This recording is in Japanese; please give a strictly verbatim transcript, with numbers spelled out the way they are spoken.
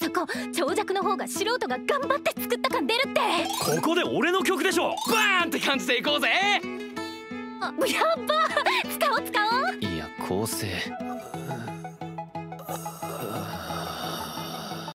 そこ長尺の方が素人が頑張って作った感出るって。 ここで俺の曲でしょ。バーンって感じでいこうぜ。 あ、やっば、使おう使おう。 いや構成